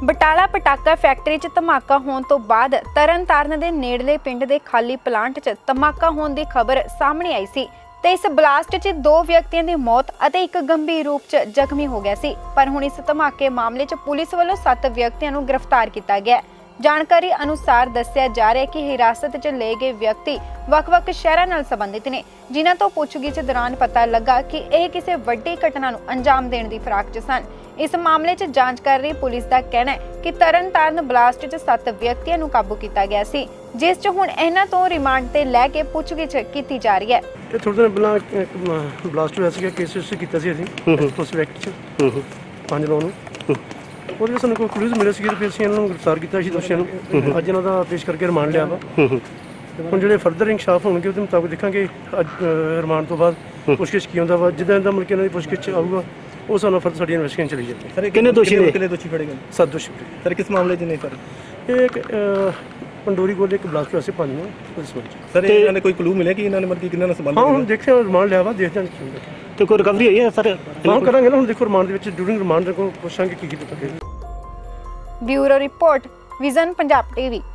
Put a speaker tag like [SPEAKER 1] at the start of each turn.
[SPEAKER 1] Batala ਪਟਾਕਾ factory 'ਚ ਧਮਾਕਾ ਹੋਣ ਤੋਂ ਬਾਅਦ ਤਰਨਤਾਰਨ ਦੇ ਨੇੜਲੇ ਪਿੰਡ ਦੇ ਖਾਲੀ ਪਲਾਂਟ 'ਚ ਧਮਾਕਾ ਹੋਣ ਦੀ ਖਬਰ ਸਾਹਮਣੇ ਆਈ ਸੀ ਤੇ ਇਸ ਬਲਾਸਟ 'ਚ 2 ਵਿਅਕਤੀਆਂ ਦੀ ਮੌਤ ਅਤੇ ਇੱਕ ਗੰਭੀਰ ਰੂਪ 'ਚ ਜ਼ਖਮੀ ਹੋ ਗਿਆ ਸੀ। ਪਰ ਹੁਣ ਇਸ ਧਮਾਕੇ ਮਾਮਲੇ 'ਚ ਪੁਲਿਸ ਵੱਲੋਂ 7 ਵਿਅਕਤੀਆਂ ਨੂੰ ਗ੍ਰਿਫਤਾਰ ਕੀਤਾ ਗਿਆ। ਜਾਣਕਾਰੀ ਅਨੁਸਾਰ ਦੱਸਿਆ ਜਾ ਰਿਹਾ ਹੈ ਕਿ ਹਿਰਾਸਤ 'ਚ ਲਏ ਗਏ ਵਿਅਕਤੀ ਵੱਖ-ਵੱਖ ਸ਼ਹਿਰਾਂ ਨਾਲ ਸੰਬੰਧਿਤ ਨੇ, ਜਿਨ੍ਹਾਂ ਤੋਂ ਪੁੱਛਗਿੱਛ ਦੌਰਾਨ ਪਤਾ ਲੱਗਾ ਕਿ ਇਹ ਕਿਸੇ ਵੱਡੀ ਘਟਨਾ ਨੂੰ ਅੰਜਾਮ ਦੇਣ ਦੀ ਫਿਰਾਕ 'ਚ ਸਨ। ਇਸ ਮਾਮਲੇ 'ਚ ਜਾਂਚ ਕਰ ਰਹੀ ਪੁਲਿਸ ਦਾ ਕਹਿਣਾ ਹੈ ਕਿ ਤਰਨਤਾਰਨ ਬਲਾਸਟ 'ਚ 7 ਵਿਅਕਤੀਆਂ ਨੂੰ ਕਾਬੂ ਕੀਤਾ ਗਿਆ ਸੀ, ਜਿਸ 'ਚ ਹੁਣ ਇਹਨਾਂ ਤੋਂ ਰਿਮਾਂਡ ਤੇ ਲੈ ਕੇ ਪੁੱਛਗਿੱਛ ਕੀਤੀ ਜਾ ਰਹੀ ਹੈ।
[SPEAKER 2] ਇਹ ਥੋੜੇ ਦਿਨ ਪਹਿਲਾਂ ਇੱਕ ਬਲਾਸਟ ਹੋਇਆ ਸੀਗਾ, ਕੇਸ ਰਜਿਸਟਰ ਕੀਤਾ ਸੀ ਅਸੀਂ ਉਸ ਵੈਕਟ 'ਚ 5 ਨੂੰ ਉਹਦੇ ਵਿੱਚ ਸਾਨੂੰ ਕੋਈ ਕਲੂਜ਼ ਮਿਲੇ ਸੀਗੇ ਤੇ ਫਿਰ ਅਸੀਂ ਇਹਨਾਂ ਨੂੰ ਗ੍ਰਿਫਤਾਰ ਕੀਤਾ ਸੀ ਦੋਸ਼ੀਆਂ ਨੂੰ। ਅੱਜ ਇਹਨਾਂ ਦਾ ਪੇਸ਼ ਕਰਕੇ ਰਿਮਾਂਡ ਲਿਆ ਵਾ। ਹੁਣ ਜਿਹੜੇ ਫਰਦਰ ਇਨਕਸ਼ਾਫ ਹੋਣਗੇ ਉਹਦੇ ਮੁਤਾਬਕ ਦੇਖਾਂਗੇ ਅੱਜ ਰਿਮਾਂਡ ਤੋਂ ਬਾਅਦ ਪੁੱਛਗਿੱਛ ਕੀ ਹੁੰਦਾ ਵਾ। ਜਿੱਦਾਂ ਦਾ ਮੁਲਕ ਇਹਨਾਂ ਦੀ ਪੁੱਛਗਿੱਛ ਆਊਗਾ ਉਹ ਸਾਨੂੰ ਫਿਰ ਸਾਡੀ ਇਨਵੈਸਟੀਗੇਸ਼ਨ ਚਲੀ ਜਾਏਗੀ।
[SPEAKER 3] ਸਰ ਕਿੰਨੇ ਦੋਸ਼ੀ ਫੜੇ ਗਏ?
[SPEAKER 2] 7 ਦੋਸ਼ੀ।
[SPEAKER 3] ਸਰ ਕਿਸ ਮਾਮਲੇ 'ਚ ਨੇ ਸਰ?
[SPEAKER 2] ਇਹ ਇੱਕ ਪੰਡੋਰੀ ਕੋਲ ਇੱਕ ਬਲਾਸਟ ਹੋਇਆ ਸੀ 5 ਨੂੰ ਉਸ ਵਿੱਚ।
[SPEAKER 3] ਸਰ ਇਹਨਾਂ ਨੇ ਕੋਈ ਕਲੂ ਮਿਲਿਆ ਕਿ ਇਹਨਾਂ ਨੇ ਮਤਲਬ ਕਿੰਨਾਂ ਨਾਲ ਸੰਬੰਧ?
[SPEAKER 2] ਹਾਂ ਹੁਣ ਦੇਖਿਆ ਰਿਮਾਂਡ ਲਿਆ ਵਾ, ਦੇਖਦੇ ਹਾਂ ਕੀ ਹੁੰਦਾ।
[SPEAKER 3] ਤੇ ਕੋਈ ਰਿਕਵਰੀ ਹੋਈ ਹੈ ਸਰ?
[SPEAKER 2] ਹਾਂ ਕਰਾਂਗੇ ਨਾ, ਹੁਣ ਦੇਖੋ ਰਿਮਾਂਡ ਦੇ ਵਿੱਚ ਡਿਊਰਿੰਗ ਰਿਮਾਂਡ ਦੇ ਕੋਲ ਪੁੱਛਾਂਗੇ ਕੀ ਪਤਾ।
[SPEAKER 1] Bureau report, Vision Punjab TV.